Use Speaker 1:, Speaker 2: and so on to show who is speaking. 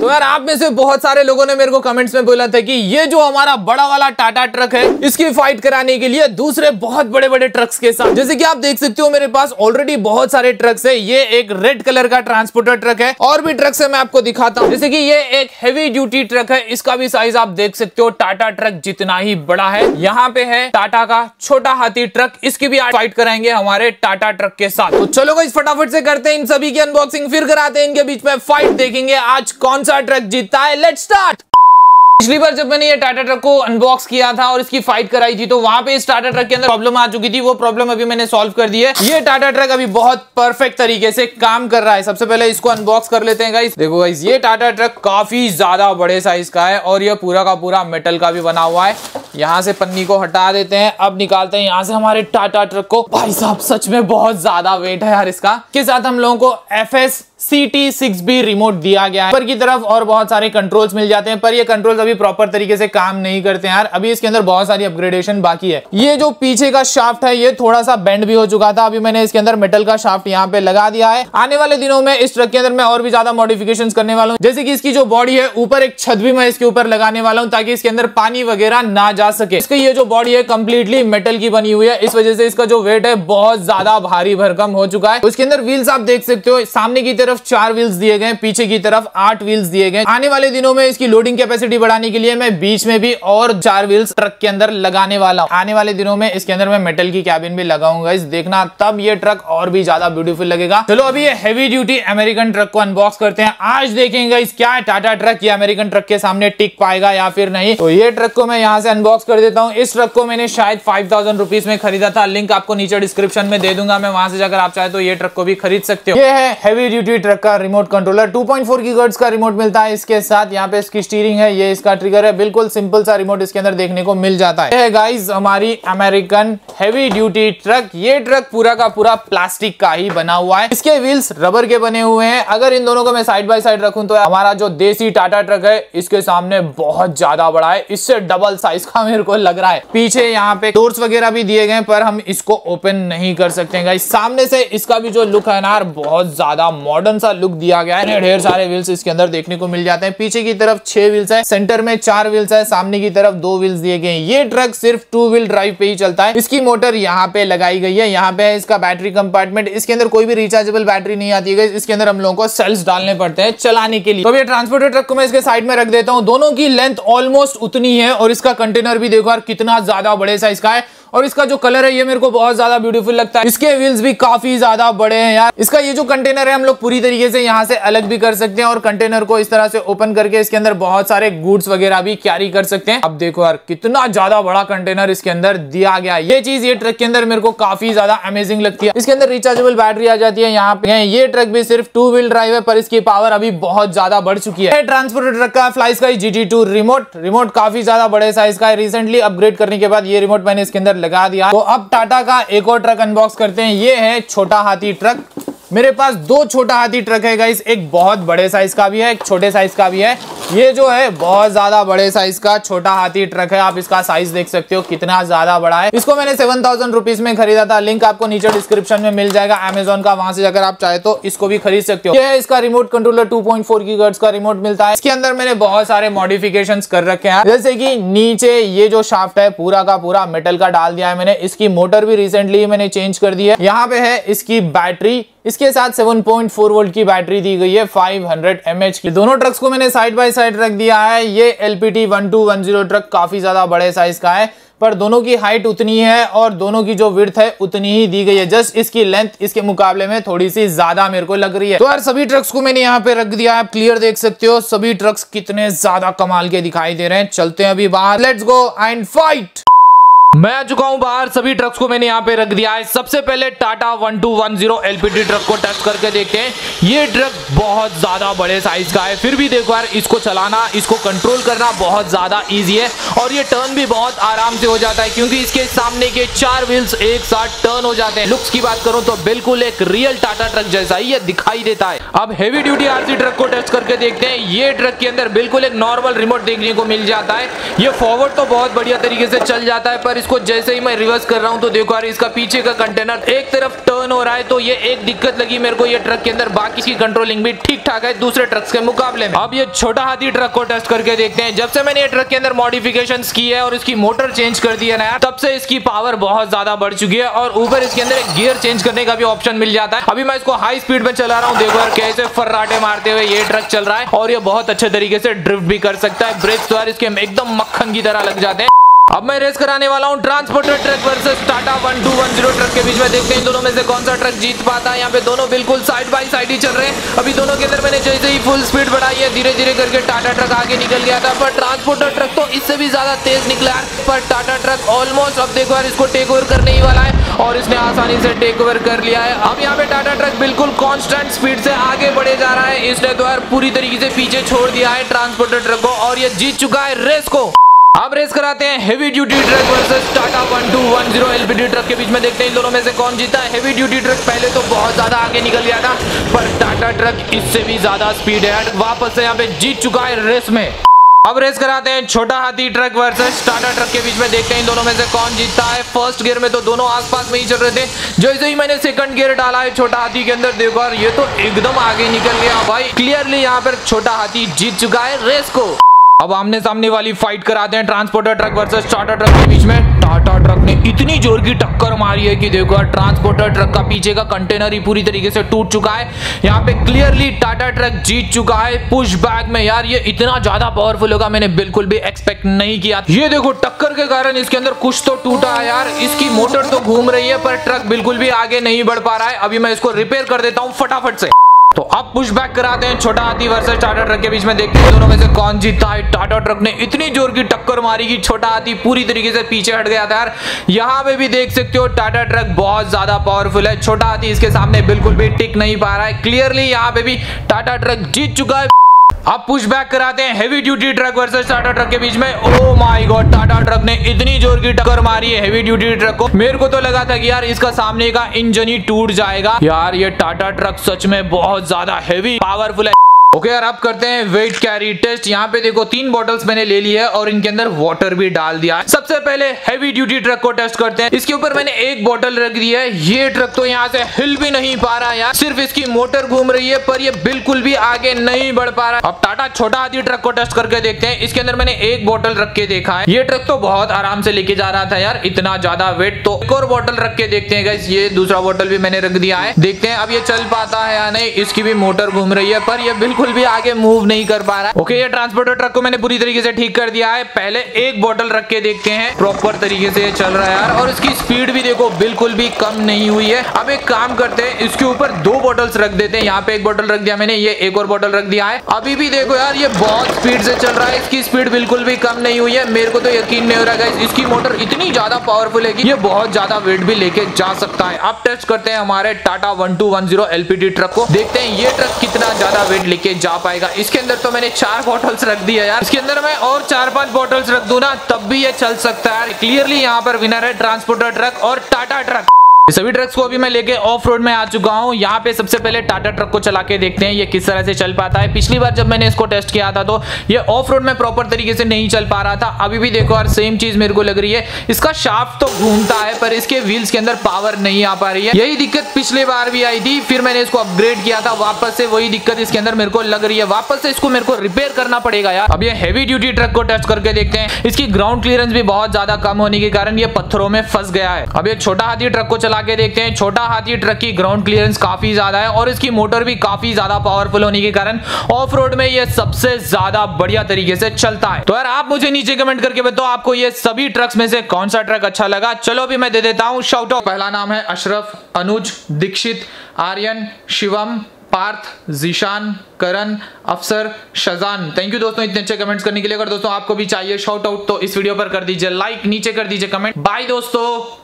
Speaker 1: तो यार आप में से बहुत सारे लोगों ने मेरे को कमेंट्स में बोला था कि ये जो हमारा बड़ा वाला टाटा ट्रक है इसकी फाइट कराने के लिए दूसरे बहुत बड़े बड़े ट्रक्स के साथ, जैसे कि आप देख सकते हो मेरे पास ऑलरेडी बहुत सारे ट्रक्स है। ये एक रेड कलर का ट्रांसपोर्टर ट्रक है, और भी ट्रक्स है मैं आपको दिखाता हूँ। जैसे कि ये एक हेवी ड्यूटी ट्रक है, इसका भी साइज आप देख सकते हो टाटा ट्रक जितना ही बड़ा है। यहाँ पे है टाटा का छोटा हाथी ट्रक, इसकी भी आज फाइट कराएंगे हमारे टाटा ट्रक के साथ। तो चलो गाइस फटाफट से करते हैं इन सभी की अनबॉक्सिंग, फिर कराते हैं इनके बीच में फाइट, देखेंगे आज कौन सा ट्रक जीतता है। Let's start. पिछली बार जब मैंने ये टाटा ट्रक को अनबॉक्स किया था और इसकी फाइट कराई थी तो वहां पे इस टाटा ट्रक के अंदर प्रॉब्लम आ चुकी थी, वो प्रॉब्लम अभी मैंने सॉल्व कर दी है। ये टाटा ट्रक अभी बहुत परफेक्ट तरीके से काम कर रहा है। सबसे पहले इसको अनबॉक्स कर लेते हैं गाइस। देखो गाइस ये टाटा ट्रक काफी ज्यादा बड़े साइज का है और ये पूरा का पूरा मेटल का भी बना हुआ है। यहाँ से पन्नी को हटा देते हैं, अब निकालते हैं यहाँ से हमारे टाटा ट्रक को। भाई साहब सच में बहुत ज्यादा वेट है यार इसका। के साथ हम लोगों को FS CT6B रिमोट दिया गया है ऊपर की तरफ, और बहुत सारे कंट्रोल्स मिल जाते हैं, पर ये कंट्रोल्स अभी प्रॉपर तरीके से काम नहीं करते हैं यार। अभी इसके अंदर बहुत सारी अपग्रेडेशन बाकी है। ये जो पीछे का शाफ्ट है ये थोड़ा सा बेंड भी हो चुका था, अभी मैंने इसके अंदर मेटल का शाफ्ट यहाँ पे लगा दिया है। आने वाले दिनों में इस ट्रक के अंदर मैं और भी ज्यादा मॉडिफिकेशन करने वाला हूँ, जैसे कि इसकी जो बॉडी है ऊपर एक छत भी मैं इसके ऊपर लगाने वाला हूँ ताकि इसके अंदर पानी वगैरह ना जा सके। इसकी ये जो बॉडी है कंप्लीटली मेटल की बनी हुई है, इस वजह से इसका जो वेट है बहुत ज्यादा भारी भरकम हो चुका है। उसके अंदर व्हील्स आप देख सकते हो, सामने की तरफ 4 व्हील्स दिए गए, पीछे की तरफ 8 व्हील्स दिए गए। आने वाले दिनों में इसकी लोडिंग कैपेसिटी बढ़ाने के लिए मैं बीच में भी और 4 व्हील्स ट्रक के अंदर लगाने वाला हूं। आने वाले दिनों में इसके अंदर मैं मेटल की कैबिन भी लगाऊंगा, इस देखना तब ये ट्रक और भी ज्यादा ब्यूटीफुल लगेगा। चलो अभी ये हेवी ड्यूटी अमेरिकन ट्रक को अनबॉक्स करते हैं। आज देखेंगे इस क्या टाटा ट्रक ये अमेरिकन ट्रक के सामने टिक पाएगा या फिर नहीं। तो ये ट्रक को मैं यहाँ से अनबॉक्स कर देता हूँ। इस ट्रक को मैंने शायद 5000 रुपीज में खरीदा था, लिंक आपको नीचे डिस्क्रिप्शन में दे दूंगा, मैं वहां से जाकर आप चाहे तो ये ट्रक को भी खरीद सकते हो। ये है हेवी ड्यूटी ट्रक का रिमोट कंट्रोलर, 2.4 गीगाहर्ट्ज का रिमोट मिलता है इसके साथ। यहाँ पे इसकी स्टीयरिंग है, ये इसका ट्रिगर है, बिल्कुल सिंपल सा रिमोट इसके अंदर देखने को मिल जाता है। ये है गाइस हमारी अमेरिकन हेवी ड्यूटी ट्रक। ये ट्रक पूरा का पूरा प्लास्टिक का ही बना हुआ है, इसके व्हील्स रबर के बने हुए हैं। अगर इन दोनों को मैं साइड बाय साइड रखूं तो हमारा जो देसी टाटा ट्रक है इसके सामने बहुत ज्यादा बड़ा है, इससे डबल साइज का मेरे को लग रहा है। पीछे यहाँ पे डोर्स वगैरह भी दिए गए पर हम इसको ओपन नहीं कर सकते गाइस। सामने से इसका भी जो लुक है ना बहुत ज्यादा मॉडर्न सा लुक दिया गया है। ढेर सारे व्हील्स इसके अंदर देखने को मिल जाते हैं। पीछे की तरफ 6 व्हील्स है, सेंटर में 4 व्हील्स है, सामने की तरफ 2 व्हील्स दिए गए हैं। ये ट्रक सिर्फ 2 व्हील ड्राइव पे ही चलता है। इसकी मोटर यहाँ पे लगाई गई है, यहाँ पे है इसका बैटरी कंपार्टमेंट। इसके अंदर कोई भी रिचार्जेबल बैटरी नहीं आती है, इसके अंदर हम लोगों को सेल्स डालने पड़ते हैं चलाने के लिए। तो ये ट्रांसपोर्टर ट्रक को मैं इसके साइड में रख देता हूँ। दोनों की लेंथ ऑलमोस्ट उतनी है और इसका कंटेनर भी देखो यार कितना ज्यादा बड़े साइज का है, और इसका जो कलर है ये मेरे को बहुत ज्यादा ब्यूटीफुल लगता है। इसके व्हील्स भी काफी ज्यादा बड़े हैं यार। इसका ये जो कंटेनर है हम लोग पूरी तरीके से यहाँ से अलग भी कर सकते हैं और कंटेनर को इस तरह से ओपन करके इसके अंदर बहुत सारे गुड्स वगैरह भी कैरी कर सकते हैं। अब देखो यार कितना ज्यादा बड़ा कंटेनर इसके अंदर दिया गया है। ये चीज ये ट्रक के अंदर मेरे को काफी ज्यादा अमेजिंग लगती है। इसके अंदर रिचार्जेबल बैटरी आ जाती है यहाँ पे। ये ट्रक भी सिर्फ 2 व्हील ड्राइव है पर इसकी पावर अभी बहुत ज्यादा बढ़ चुकी है। ट्रांसपोर्टर ट्रक का फ्लाई स्काई GT2 रिमोट काफी ज्यादा बड़े साइज का है। रिसेंटली अपग्रेड करने के बाद ये रिमोट मैंने इसके अंदर लगा दिया। तो अब टाटा का एक और ट्रक अनबॉक्स करते हैं। ये है छोटा हाथी ट्रक। मेरे पास 2 छोटा हाथी ट्रक है गाइस, एक बहुत बड़े साइज का भी है, एक छोटे साइज का भी है। ये जो है बहुत ज्यादा बड़े साइज का छोटा हाथी ट्रक है, आप इसका साइज देख सकते हो कितना ज्यादा बड़ा है। इसको मैंने 7000 रुपीज में खरीदा था, लिंक आपको नीचे डिस्क्रिप्शन में मिल जाएगा अमेजोन का, वहां से जाकर आप चाहे तो इसको भी खरीद सकते हो। ये है इसका रिमोट कंट्रोलर, 2.4 गीगाहर्ट्ज का रिमोट मिलता है। इसके अंदर मैंने बहुत सारे मॉडिफिकेशन कर रखे हैं, जैसे कि नीचे ये जो शाफ्ट है पूरा का पूरा मेटल का डाल दिया है मैंने। इसकी मोटर भी रिसेंटली मैंने चेंज कर दी है। यहाँ पे है इसकी बैटरी, इसके साथ 7.4 वोल्ट की बैटरी दी गई है 500 mAh की। दोनों ट्रक्स को मैंने साइड बाय साइड रख दिया है। ये LPT 1210 ट्रक काफी ज्यादा बड़े साइज का है पर दोनों की हाइट उतनी है और दोनों की जो विड्थ है उतनी ही दी गई है। जस्ट इसकी लेंथ इसके मुकाबले में थोड़ी सी ज्यादा मेरे को लग रही है। तो यार सभी ट्रक्स को मैंने यहाँ पे रख दिया है, आप क्लियर देख सकते हो सभी ट्रक्स कितने ज्यादा कमाल के दिखाई दे रहे हैं। चलते हैं अभी बाहर, लेट्स गो एंड फाइट। मैं आ चुका हूं बाहर, सभी ट्रक्स को मैंने यहाँ पे रख दिया है। सबसे पहले टाटा 1210 LPT ट्रक को टेस्ट करके देखते हैं। ये ट्रक बहुत ज्यादा बड़े साइज का है, फिर भी देखो यार इसको चलाना, इसको कंट्रोल करना बहुत ज्यादा इजी है और ये टर्न भी बहुत आराम से हो जाता है क्योंकि इसके सामने के 4 व्हील्स एक साथ टर्न हो जाते हैं। लुक्स की बात करूं तो बिल्कुल एक रियल टाटा ट्रक जैसा ही ये दिखाई देता है। अब हेवी ड्यूटी RC ट्रक को टेस्ट करके देखते हैं। ये ट्रक के अंदर बिल्कुल एक नॉर्मल रिमोट देखने को मिल जाता है। ये फॉरवर्ड तो बहुत बढ़िया तरीके से चल जाता है पर इसको जैसे ही मैं रिवर्स कर रहा हूँ तो देखो यार इसका पीछे का कंटेनर एक तरफ टर्न हो रहा है, तो ये एक दिक्कत लगी मेरे को ये ट्रक के अंदर। बाकी की कंट्रोलिंग भी ठीक ठाक है दूसरे ट्रक्स के मुकाबले में। अब ये छोटा हाथी ट्रक को टेस्ट करके देखते हैं। जब से मैंने ये ट्रक के अंदर मॉडिफिकेशंस की है और इसकी मोटर चेंज कर दी है ना, तब से इसकी पावर बहुत ज्यादा बढ़ चुकी है और ऊपर इसके अंदर एक गियर चेंज करने का भी ऑप्शन मिल जाता है। अभी मैं इसको हाई स्पीड में चला रहा हूँ, देखो यार कैसे फर्राटे मारते हुए ये ट्रक चल रहा है और ये बहुत अच्छे तरीके से ड्रिफ्ट भी कर सकता है। ब्रेक्स तो यार इसके एकदम मक्खन की तरह लग जाते हैं। अब मैं रेस कराने वाला हूं transporter truck versus Tata 1210 truck के बीच में। देखते हैं दोनों में से कौन सा ट्रक जीत पाता है। यहाँ पे दोनों बिल्कुल साइड बाय साइड ही चल रहे हैं। अभी दोनों के अंदर मैंने जैसे ही फुल स्पीड बढ़ाई है, धीरे धीरे करके टाटा ट्रक आगे निकल गया था, पर ट्रांसपोर्टर ट्रक तो इससे भी ज्यादा तेज निकला है। पर टाटा ट्रक ऑलमोस्ट अब देखो यार इसको टेक ओवर करने ही वाला है और इसने आसानी से टेक ओवर कर लिया है। अब यहाँ पे टाटा ट्रक बिल्कुल कॉन्स्टेंट स्पीड से आगे बढ़े जा रहा है। इसने तो यार पूरी तरीके से पीछे छोड़ दिया है ट्रांसपोर्टर ट्रक को और ये जीत चुका है रेस को। अब रेस कराते हैं heavy duty truck versus Tata 1210 LPD truck के बीच में। देखते हैं इन दोनों में से कौन जीता है। हेवी ड्यूटी ट्रक पहले तो बहुत ज्यादा आगे निकल गया था, पर टाटा ट्रक इससे भी ज्यादा स्पीड है, वापस से यहाँ पे जीत चुका है रेस में। अब रेस कराते हैं छोटा हाथी ट्रक वर्सेस टाटा ट्रक के बीच में। देखते हैं इन दोनों में से कौन जीतता है। फर्स्ट गियर में तो दोनों आसपास में ही चल रहे थे, जैसे ही मैंने सेकंड गियर डाला है छोटा हाथी के अंदर, देखो यार ये तो एकदम आगे निकल गया भाई। क्लियरली यहाँ पर छोटा हाथी जीत चुका है रेस को। अब आमने सामने वाली फाइट कराते हैं transporter truck versus Tata truck के बीच में। टाटा ट्रक ने इतनी जोर की टक्कर मारी है कि देखो ट्रांसपोर्टर ट्रक का पीछे का कंटेनर ही पूरी तरीके से टूट चुका है। यहाँ पे क्लियरली टाटा ट्रक जीत चुका है पुश बैक में। यार ये इतना ज्यादा पावरफुल होगा मैंने बिल्कुल भी एक्सपेक्ट नहीं किया। ये देखो टक्कर के कारण इसके अंदर कुछ तो टूटा है यार। इसकी मोटर तो घूम रही है पर ट्रक बिल्कुल भी आगे नहीं बढ़ पा रहा है। अभी मैं इसको रिपेयर कर देता हूँ फटाफट से। तो अब पुश बैक कराते हैं छोटा हाथी वर्सेस टाटा ट्रक के बीच में। देखते हैं दोनों में से कौन जीतता है। टाटा ट्रक ने इतनी जोर की टक्कर मारी कि छोटा हाथी पूरी तरीके से पीछे हट गया था यार। यहाँ पे भी देख सकते हो टाटा ट्रक बहुत ज्यादा पावरफुल है, छोटा हाथी इसके सामने बिल्कुल भी टिक नहीं पा रहा है। क्लियरली यहाँ पे भी टाटा ट्रक जीत चुका है। अब पुश बैक कराते हैं heavy duty truck versus Tata truck के बीच में। Oh my god, Tata truck ने इतनी जोर की टक्कर मारी है हेवी ड्यूटी ट्रक को, मेरे को तो लगा था कि यार इसका सामने का इंजन ही टूट जाएगा। यार ये टाटा ट्रक सच में बहुत ज्यादा हेवी पावरफुल है। ओके यार, अब करते हैं वेट कैरी टेस्ट। यहाँ पे देखो 3 बॉटल्स मैंने ले ली है और इनके अंदर वाटर भी डाल दिया है। सबसे पहले हैवी ड्यूटी ट्रक को टेस्ट करते हैं। इसके ऊपर मैंने 1 बॉटल रख दी है। ये ट्रक तो यहाँ से हिल भी नहीं पा रहा यार, सिर्फ इसकी मोटर घूम रही है पर ये बिल्कुल भी आगे नहीं बढ़ पा रहा है। अब टाटा छोटा हाथी ट्रक को टेस्ट करके देखते हैं। इसके अंदर मैंने 1 बॉटल रख के देखा है। ये ट्रक तो बहुत आराम से लेके जा रहा था यार, इतना ज्यादा वेट। तो एक और बॉटल रख के देखते हैं गाइस। ये दूसरा बॉटल भी मैंने रख दिया है, देखते हैं अब ये चल पाता है या नहीं। इसकी भी मोटर घूम रही है पर ये बिल्कुल भी आगे मूव नहीं कर पा रहा है। ओके, ये ट्रांसपोर्टर ट्रक को मैंने पूरी तरीके से ठीक कर दिया है। पहले 1 बॉटल रख के देखते हैं, प्रॉपर तरीके से ये चल रहा है यार। और इसकी स्पीड भी देखो बिल्कुल भी कम नहीं हुई है। अब एक काम करते हैं, इसके ऊपर 2 बॉटल्स रख देते हैं। यहाँ पे 1 बॉटल रख दिया मैंने, ये 1 और बॉटल रख दिया है। अभी भी देखो यार ये बहुत स्पीड से चल रहा है, इसकी स्पीड बिल्कुल भी कम नहीं हुई है। मेरे को तो यकीन नहीं हो रहा है इसकी मोटर इतनी ज्यादा पावरफुल है कि ये बहुत ज्यादा वेट भी लेके जा सकता है। अब टेस्ट करते हैं हमारे टाटा 1210 एलपीडी ट्रक को, देखते हैं ये ट्रक कितना ज्यादा वेट लेके जा पाएगा। इसके अंदर तो मैंने 4 बॉटल्स रख दी है यार, इसके अंदर मैं और 4-5 बॉटल्स रख दूं ना तब भी ये चल सकता है। क्लियरली यहाँ पर विनर है ट्रांसपोर्टर ट्रक और टाटा ट्रक। सभी ट्रक्स को अभी मैं लेके ऑफ रोड में आ चुका हूँ। यहाँ पे सबसे पहले टाटा ट्रक को चला के देखते हैं ये किस तरह से चल पाता है। पिछली बार जब मैंने इसको टेस्ट किया था तो ये ऑफ रोड में प्रॉपर तरीके से नहीं चल पा रहा था। अभी भी देखो यार सेम चीज मेरे को लग रही है, इसका शाफ्ट तो घूमता है पर इसके व्हील्स के अंदर पावर नहीं आ पा रही है। यही दिक्कत पिछली बार भी आई थी, फिर मैंने इसको अपग्रेड किया था, वापस से वही दिक्कत इसके अंदर मेरे को लग रही है। वापस से इसको मेरे को रिपेयर करना पड़ेगा यार। अब ये हैवी ड्यूटी ट्रक को टेस्ट करके देखते हैं। इसकी ग्राउंड क्लियरेंस भी बहुत ज्यादा कम होने के कारण ये पत्थरों में फंस गया है। अब ये छोटा हाथी ट्रक को चला के देखते हैं। छोटा हाथी ट्रक की ग्राउंड क्लियरेंस काफी ज्यादा है और इसकी मोटर भी काफी ज्यादा पावरफुल होने के कारण ऑफ रोड में ये सबसे ज्यादा बढ़िया तरीके से चलता है। तो यार आप मुझे नीचे कमेंट करके बताओ आपको ये सभी ट्रक्स में से कौन सा ट्रक अच्छा लगा। चलो अभी मैं दे देता हूं शाउट आउट। पहला नाम है अशरफ, अनुज, दीक्षित, आर्यन, शिवम, पार्थ, जीशान, करण, अफसर, शजान। थैंक यू दोस्तों इतने अच्छे कमेंट्स करने के लिए। अगर दोस्तों आपको भी चाहिए शाउट आउट तो इस वीडियो पर कर दीजिए लाइक, नीचे कर दीजिए कमेंट। बाय दोस्तों।